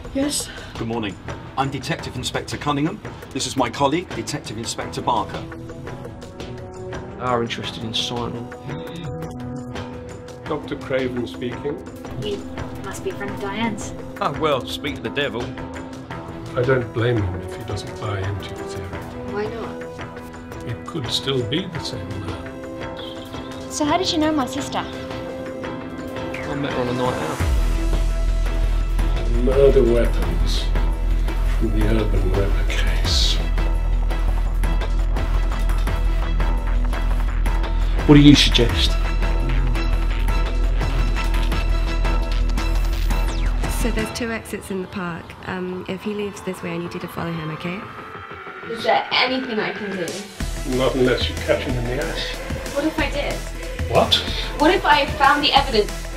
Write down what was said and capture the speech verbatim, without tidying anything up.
Yes? Good morning. I'm Detective Inspector Cunningham. This is my colleague, Detective Inspector Barker. Are interested in signing. Doctor Craven speaking. You must be a friend of Diane's. Oh, well, speak to the devil. I don't blame him if he doesn't buy into your theory. Why not? It could still be the same man. So how did you know my sister? I met her on a night out. Murder weapons from the Urban River case. What do you suggest? So there's two exits in the park. Um, if he leaves this way, I need you to follow him, okay? Is there anything I can do? Not unless you catch him in the act. What if I did? What? What if I found the evidence